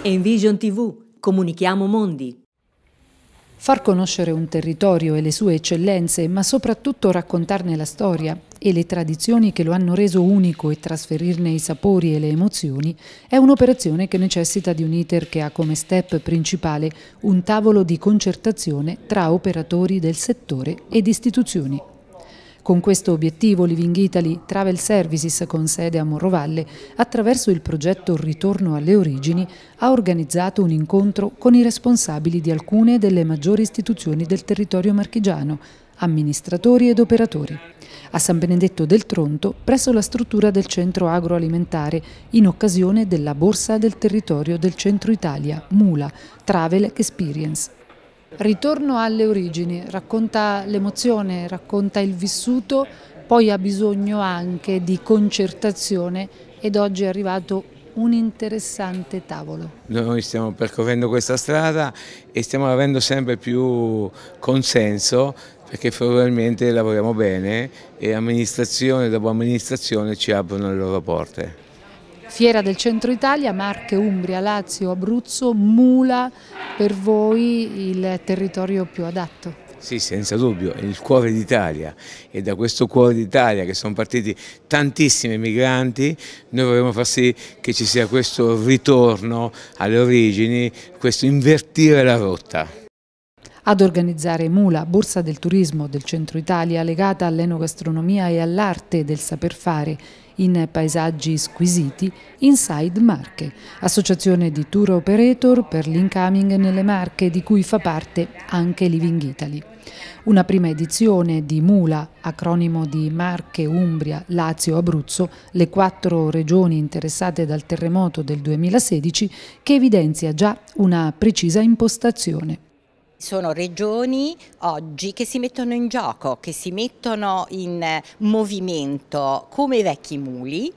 Envision TV, comunichiamo mondi. Far conoscere un territorio e le sue eccellenze, ma soprattutto raccontarne la storia e le tradizioni che lo hanno reso unico e trasferirne i sapori e le emozioni, è un'operazione che necessita di un iter che ha come step principale un tavolo di concertazione tra operatori del settore ed istituzioni. Con questo obiettivo Living Italy Travel Services, con sede a Morrovalle, attraverso il progetto Ritorno alle origini, ha organizzato un incontro con i responsabili di alcune delle maggiori istituzioni del territorio marchigiano, amministratori ed operatori, a San Benedetto del Tronto, presso la struttura del centro agroalimentare, in occasione della Borsa del Territorio del Centro Italia, Mula, Travel Experience. Ritorno alle origini, racconta l'emozione, racconta il vissuto, poi ha bisogno anche di concertazione ed oggi è arrivato un interessante tavolo. Noi stiamo percorrendo questa strada e stiamo avendo sempre più consenso perché probabilmente lavoriamo bene e amministrazione dopo amministrazione ci aprono le loro porte. Fiera del Centro Italia, Marche, Umbria, Lazio, Abruzzo, Mula, per voi il territorio più adatto? Sì, senza dubbio, è il cuore d'Italia e da questo cuore d'Italia che sono partiti tantissimi migranti, noi vorremmo far sì che ci sia questo ritorno alle origini, questo invertire la rotta. Ad organizzare Mula, Borsa del Turismo del Centro Italia, legata all'enogastronomia e all'arte del saper fare in paesaggi squisiti, Inside Marche, associazione di tour operator per l'incoming nelle Marche di cui fa parte anche Living Italy. Una prima edizione di Mula, acronimo di Marche, Umbria, Lazio, Abruzzo, le 4 regioni interessate dal terremoto del 2016, che evidenzia già una precisa impostazione. Sono regioni oggi che si mettono in gioco, che si mettono in movimento come i vecchi muli,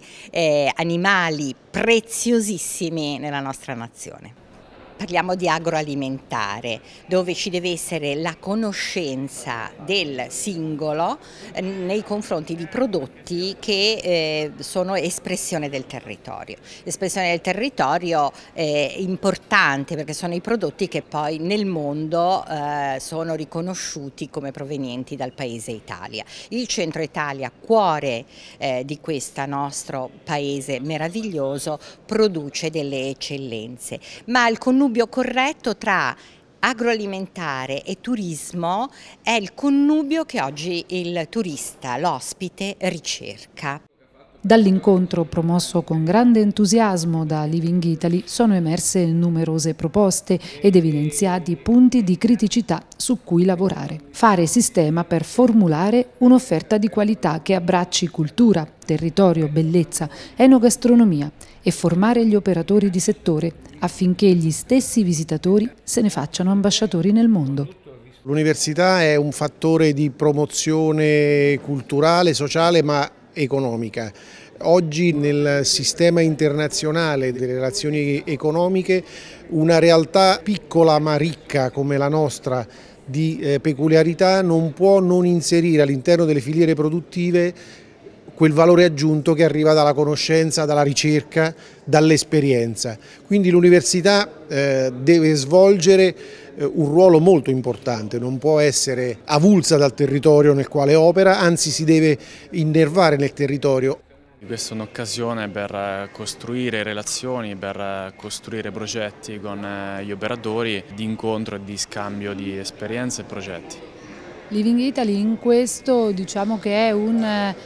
animali preziosissimi nella nostra nazione. Parliamo di agroalimentare, dove ci deve essere la conoscenza del singolo nei confronti di prodotti che sono espressione del territorio. L'espressione del territorio è importante perché sono i prodotti che poi nel mondo sono riconosciuti come provenienti dal paese Italia. Il Centro Italia, cuore di questo nostro paese meraviglioso, produce delle eccellenze, ma il connubio corretto tra agroalimentare e turismo è il connubio che oggi il turista, l'ospite, ricerca. Dall'incontro promosso con grande entusiasmo da Living Italy sono emerse numerose proposte ed evidenziati punti di criticità su cui lavorare. Fare sistema per formulare un'offerta di qualità che abbracci cultura, territorio, bellezza, enogastronomia e formare gli operatori di settore affinché gli stessi visitatori se ne facciano ambasciatori nel mondo. L'università è un fattore di promozione culturale, sociale ma economica. Oggi nel sistema internazionale delle relazioni economiche una realtà piccola ma ricca come la nostra di peculiarità non può non inserire all'interno delle filiere produttive quel valore aggiunto che arriva dalla conoscenza, dalla ricerca, dall'esperienza. Quindi l'università deve svolgere un ruolo molto importante, non può essere avulsa dal territorio nel quale opera, anzi si deve innervare nel territorio. Questa è un'occasione per costruire relazioni, per costruire progetti con gli operatori di incontro e di scambio di esperienze e progetti. Living Italy in questo diciamo che è un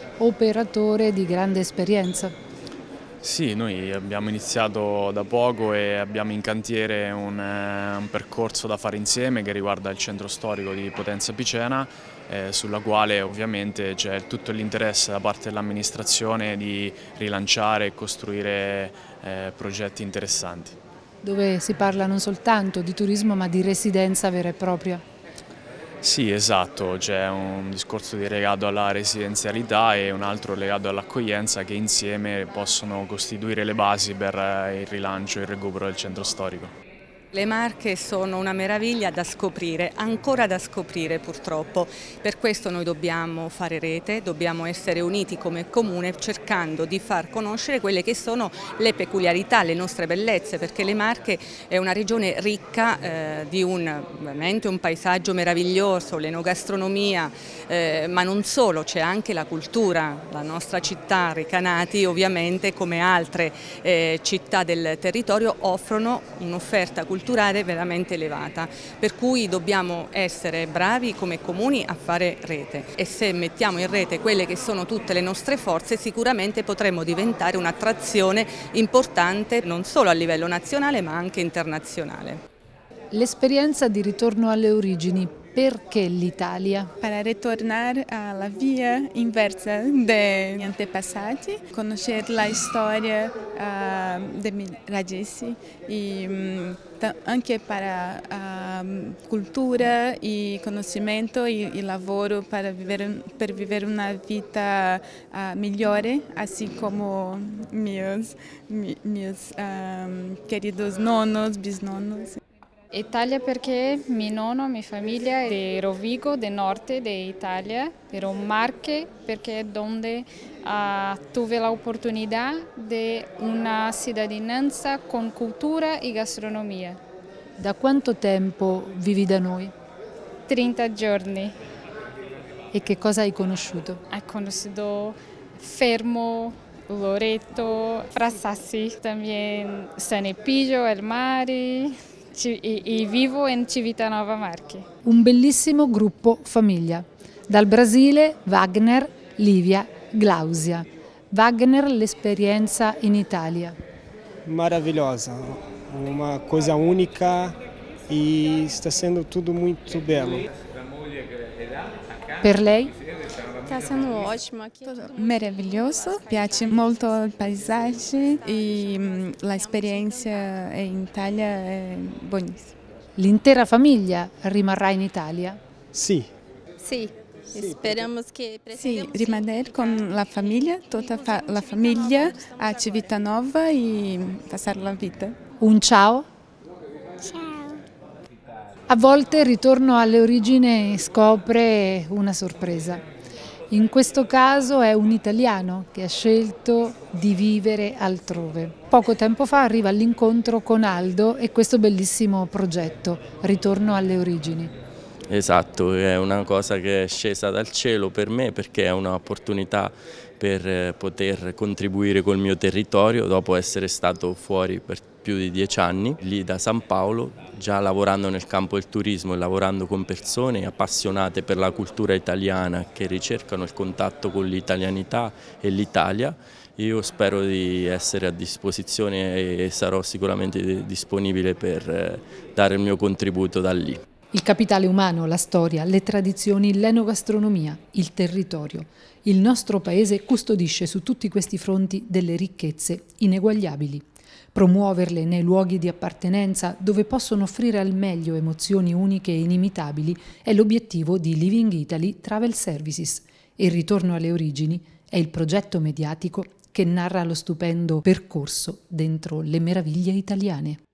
operatore di grande esperienza. Sì, noi abbiamo iniziato da poco e abbiamo in cantiere un percorso da fare insieme che riguarda il centro storico di Potenza Picena, sulla quale ovviamente c'è tutto l'interesse da parte dell'amministrazione di rilanciare e costruire progetti interessanti. Dove si parla non soltanto di turismo ma di residenza vera e propria. Sì, esatto, c'è un discorso legato alla residenzialità e un altro legato all'accoglienza che insieme possono costituire le basi per il rilancio e il recupero del centro storico. Le Marche sono una meraviglia da scoprire, ancora da scoprire purtroppo. Per questo noi dobbiamo fare rete, dobbiamo essere uniti come comune cercando di far conoscere quelle che sono le peculiarità, le nostre bellezze, perché le Marche è una regione ricca di veramente un paesaggio meraviglioso, l'enogastronomia, ma non solo, c'è anche la cultura. La nostra città, Recanati, ovviamente come altre città del territorio offrono un'offerta culturale veramente elevata, per cui dobbiamo essere bravi come comuni a fare rete e se mettiamo in rete quelle che sono tutte le nostre forze sicuramente potremo diventare un'attrazione importante non solo a livello nazionale ma anche internazionale. L'esperienza di ritorno alle origini, perché l'Italia? Para retornar alla via inversa degli antepassati, conoscere la storia delle mie radici e anche para cultura e conoscimento e lavoro per vivere una vita migliore, assim como meus queridos nonnos, bisnonnos. Italia perché mio nonno, mia famiglia è di Rovigo, del nord d'Italia, però Marche perché è dove tuve l'opportunità di una cittadinanza con cultura e gastronomia. Da quanto tempo vivi da noi? 30 giorni. E che cosa hai conosciuto? Ho conosciuto Fermo, Loreto, Frasassi, también San Epigio, El Mare. E vivo in Civitanova Marche. Un bellissimo gruppo famiglia. Dal Brasile Wagner, Livia, Glausia. Wagner, l'esperienza in Italia. Maravilhosa, uma coisa única e sta sendo tutto molto bello. Per lei? Sta essendo ottimo, meraviglioso, piace molto il paesaggio e l'esperienza in Italia è buonissima. L'intera famiglia rimarrà in Italia? Sì. Sì, speriamo che rimanere con la famiglia, tutta la famiglia a Civitanova e passare la vita. Un ciao? Ciao. A volte il ritorno alle origini scopre una sorpresa. In questo caso è un italiano che ha scelto di vivere altrove. Poco tempo fa arriva all'incontro con Aldo e questo bellissimo progetto, Ritorno alle origini. Esatto, è una cosa che è scesa dal cielo per me perché è un'opportunità per poter contribuire col mio territorio dopo essere stato fuori per più di 10 anni, lì da San Paolo, già lavorando nel campo del turismo e lavorando con persone appassionate per la cultura italiana che ricercano il contatto con l'italianità e l'Italia. Io spero di essere a disposizione e sarò sicuramente disponibile per dare il mio contributo da lì. Il capitale umano, la storia, le tradizioni, l'enogastronomia, il territorio. Il nostro paese custodisce su tutti questi fronti delle ricchezze ineguagliabili. Promuoverle nei luoghi di appartenenza dove possono offrire al meglio emozioni uniche e inimitabili è l'obiettivo di Living Italy Travel Services. Il ritorno alle origini è il progetto mediatico che narra lo stupendo percorso dentro le meraviglie italiane.